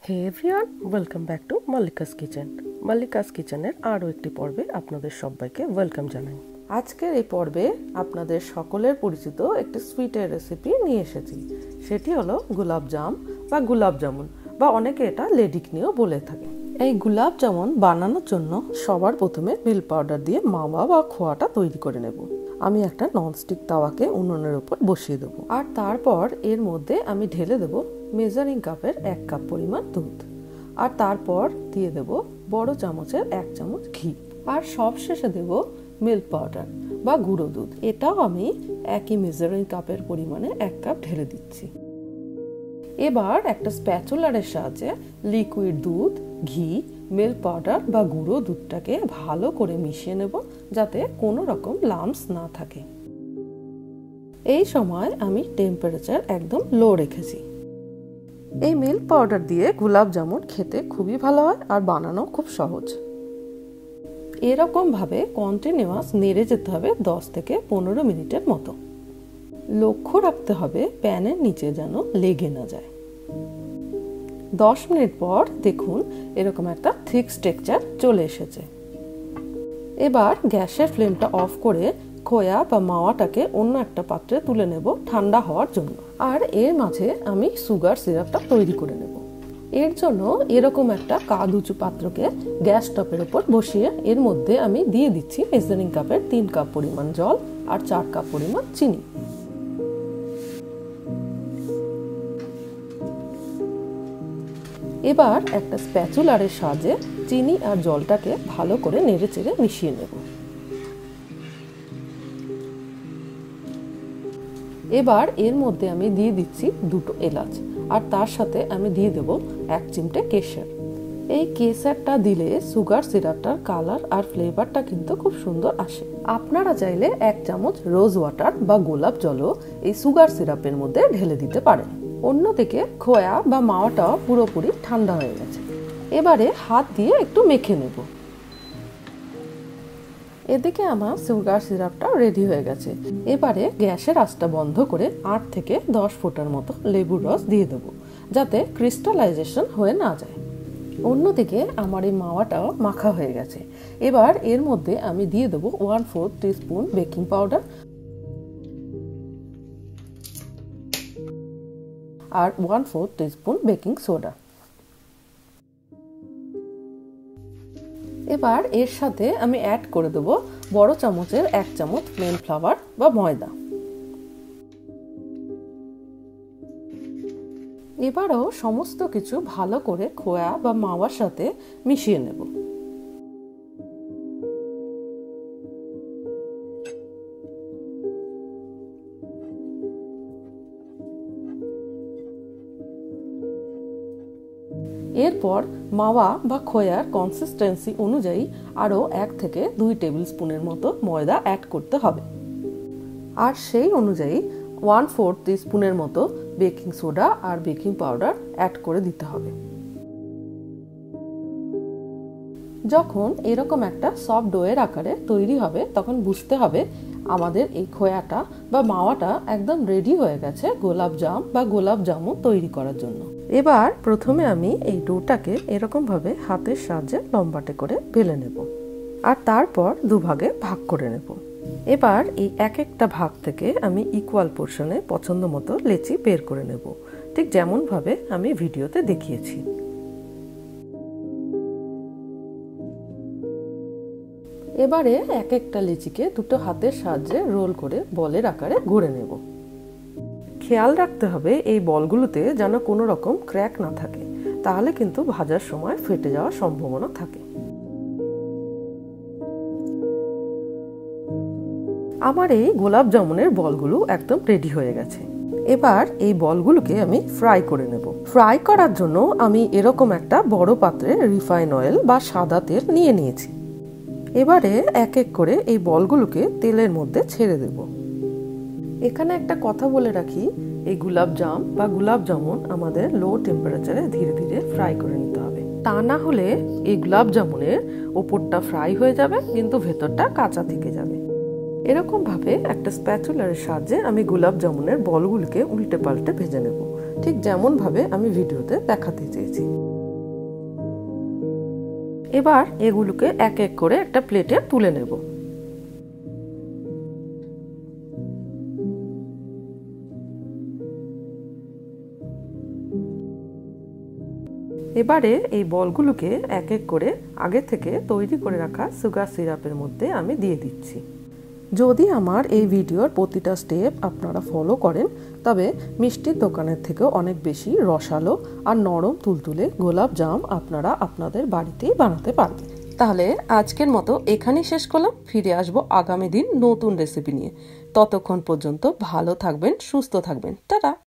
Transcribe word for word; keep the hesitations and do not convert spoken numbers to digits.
Hey everyone, welcome back to Mallika's kitchen. Mallika's কিচেনের আরও একটি পর্বে আপনাদের সবাইকে ওয়েলকাম জানাই। আজকের এই পর্বে আপনাদের সকলের পরিচিত একটি সুইটের রেসিপি নিয়ে এসেছি। সেটি হলো গুলাব জাম বা গুলাব জামুন, বা অনেকে এটা লেডিকনিও বলে থাকে। এই গুলাব জামুন বানানোর জন্য সবার প্রথমে মিল্ক পাউডার দিয়ে মাওয়া বা খোয়াটা তৈরি করে নেব। আমি একটা ননস্টিক তাওয়াকে উনুনের উপর বসিয়ে দেবো, আর তারপর এর মধ্যে আমি ঢেলে দেবো মেজারিং কাপের এক কাপ পরিমাণ দুধ, আর তারপর দিয়ে দেব বড় চামচের এক চামচ ঘি, আর সবশেষে দেব মিল্ক পাউডার বা গুঁড়ো দুধ। এটাও আমি একই মেজারিং কাপের পরিমাণে এক কাপ ঢেলে দিচ্ছি। এবার একটা স্প্যাচুলারের সাহায্যে লিকুইড দুধ, ঘি, মিল্ক পাউডার বা গুঁড়ো দুধটাকে ভালো করে মিশিয়ে নেব, যাতে কোনো রকম লাম্পস না থাকে। এই সময় আমি টেম্পারেচার একদম লো রেখেছি। এই মিল্ক পাউডার দিয়ে গোলাপ জামুন খেতে খুবই ভালো হয়, আর বানানো খুব সহজ। এরকম ভাবে কন্টিনিউয়াস নেড়ে যেতে হবে দশ থেকে পনেরো মিনিটের মতো। লক্ষ্য রাখতে হবে প্যানের নিচে যেন লেগে না যায়। দশ মিনিট পর দেখুন এরকম একটা থিক স্ট্রাকচার চলে এসেছে। এবার গ্যাসের ফ্লেমটা অফ করে খোয়া বা মাওয়াটাকে অন্য একটা পাত্রে তুলে নেব ঠান্ডা হওয়ার জন্য। আর এর মাঝে আমি সুগার সিরাপটা তৈরি করে নেব। এর জন্য এরকম একটা কাঁধ উঁচু পাত্রকে গ্যাস টপের উপর বসিয়ে এর মধ্যে আমি দিয়ে দিচ্ছি মেজারিং কাপের তিন কাপ পরিমাণ জল আর চার কাপ পরিমাণ চিনি। এবার একটা স্প্যাচুলারের সাহায্যে চিনি আর জলটাকে ভালো করে নেড়ে চেড়ে মিশিয়ে নেব। এবার এর মধ্যে আমি দিয়ে দিচ্ছি দুটো এলাচ, আর তার সাথে আমি দিয়ে দেব এক চিমটে কেশর। এই কেশরটা দিলে সুগার সিরাপটার কালার আর ফ্লেভারটা কিন্তু খুব সুন্দর আসে। আপনারা চাইলে এক চামচ রোজ ওয়াটার বা গোলাপ জলও এই সুগার সিরাপের মধ্যে ঢেলে দিতে পারেন। অন্যদিকে খোয়া বা মাওয়াটাও পুরোপুরি ঠান্ডা হয়ে গেছে। এবারে হাত দিয়ে একটু মেখে নেব। এদিকে আমার সুগার সিরাপটা রেডি হয়ে গেছে। এবারে গ্যাসের আঁচটা বন্ধ করে আট থেকে দশ ফোঁটার মতো লেবুর রস দিয়ে দেবো, যাতে ক্রিস্টালাইজেশন হয়ে না যায়। অন্যদিকে আমার এই মাওয়াটাও মাখা হয়ে গেছে। এবার এর মধ্যে আমি দিয়ে দেবো one fourth teaspoon baking powder আর one fourth teaspoon baking soda. এবার এর সাথে আমি অ্যাড করে দেব বড় চামচের এক চামচ প্লেন ফ্লাওয়ার বা ময়দা। এবারও সমস্ত কিছু ভালো করে খোয়া বা মাওয়ার সাথে মিশিয়ে নেব। এরপর মাওয়া বা খোয়ার কনসিস্টেন্সি অনুযায়ী আরও এক থেকে দুই টেবিল স্পুনের মতো ময়দা অ্যাড করতে হবে, আর সেই অনুযায়ী ওয়ান ফোর্থ টিস্পুনের মতো বেকিং সোডা আর বেকিং পাউডার অ্যাড করে দিতে হবে। যখন এরকম একটা সফট ডোয়ের আকারে তৈরি হবে, তখন বুঝতে হবে আমাদের এই খোয়াটা বা মাওয়াটা একদম রেডি হয়ে গেছে গোলাপ জাম বা গোলাপ জামুন তৈরি করার জন্য। এবার প্রথমে আমি এই ডোটাকে এরকম ভাবে হাতের সাহায্যে লম্বাটে করে বেলে নেব, আর তারপর দুভাগে ভাগ করে নেব। এবার এই এক একটা ভাগ থেকে আমি ইকুয়াল পোর্শনে পছন্দ মতো লেচি বের করে নেব, ঠিক যেমন ভাবে আমি ভিডিওতে দেখিয়েছি। এবারে এক একটা লিচিকে দুটো হাতের সাহায্যে রোল করে বলের আকারে গড়ে নেব। খেয়াল রাখতে হবে এই বলগুলোতে যেন কোনো রকম ক্র্যাক না থাকে, তাহলে কিন্তু ভাজার সময় ফেটে যাওয়ার সম্ভাবনা থাকে। আমার এই গোলাপ জামুনের বলগুলো একদম রেডি হয়ে গেছে। এবার এই বলগুলোকে আমি ফ্রাই করে নেব। ফ্রাই করার জন্য আমি এরকম একটা বড় পাত্রে রিফাইন অয়েল বা সাদা তেল নিয়ে নিয়েছি। এবারে এক এক করে এই বলগুলোকে তেলের মধ্যে ছেড়ে দেব। এখানে একটা কথা বলে রাখি, এই গোলাপ জাম বা গোলাপ জামুন আমাদের লো টেম্পারেচারে ধীরে ধীরে ফ্রাই করে নিতে হবে, তা না হলে এই গোলাপ জামুনের ওপরটা ফ্রাই হয়ে যাবে কিন্তু ভেতরটা কাঁচা থেকে যাবে। এরকম ভাবে একটা স্প্যাচুলারের সাহায্যে আমি গোলাপ জামুনের বলগুলোকে উল্টে পাল্টে ভেজে নেব, ঠিক যেমন ভাবে আমি ভিডিওতে দেখাতে চেয়েছি। এবার এগুলোকে এক এক করে একটা প্লেটে তুলে নেব। এবারে এই বলগুলোকে এক এক করে আগে থেকে তৈরি করে রাখা সুগার সিরাপের মধ্যে আমি দিয়ে দিচ্ছি। যদি আমার এই ভিডিওর প্রতিটা স্টেপ আপনারা ফলো করেন তবে মিষ্টির দোকানের থেকেও অনেক বেশি রসালো আর নরম তুলতুলে গোলাপ জাম আপনারা আপনাদের বাড়িতেই বানাতে পারবেন। তাহলে আজকের মতো এখানেই শেষ করলাম। ফিরে আসবো আগামী দিন নতুন রেসিপি নিয়ে। ততক্ষণ পর্যন্ত ভালো থাকবেন, সুস্থ থাকবেন। টাটা।